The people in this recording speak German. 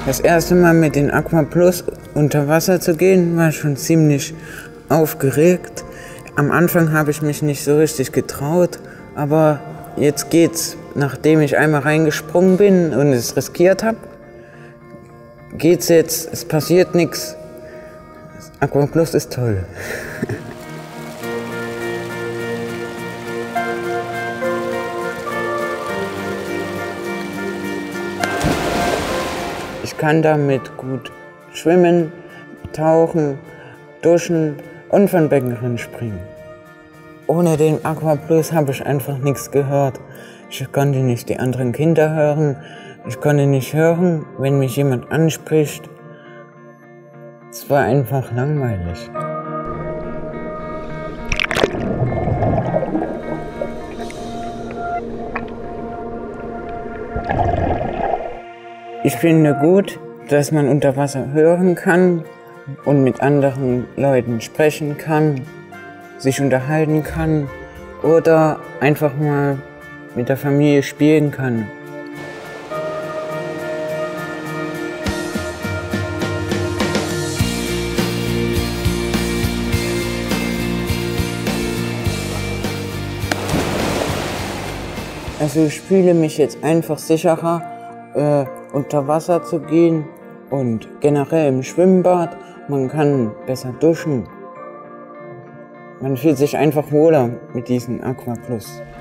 Das erste Mal mit den Aqua Plus unter Wasser zu gehen, war schon ziemlich aufgeregt. Am Anfang habe ich mich nicht so richtig getraut, aber jetzt geht's. Nachdem ich einmal reingesprungen bin und es riskiert habe, geht's jetzt, es passiert nichts. Aqua Plus ist toll. Ich kann damit gut schwimmen, tauchen, duschen und von Beckenrand springen. Ohne den Aqua Plus habe ich einfach nichts gehört. Ich konnte nicht die anderen Kinder hören. Ich konnte nicht hören, wenn mich jemand anspricht. Es war einfach langweilig. Ich finde gut, dass man unter Wasser hören kann und mit anderen Leuten sprechen kann, sich unterhalten kann oder einfach mal mit der Familie spielen kann. Also ich fühle mich jetzt einfach sicherer, unter Wasser zu gehen und generell im Schwimmbad. Man kann besser duschen. Man fühlt sich einfach wohler mit diesem Aqua Plus.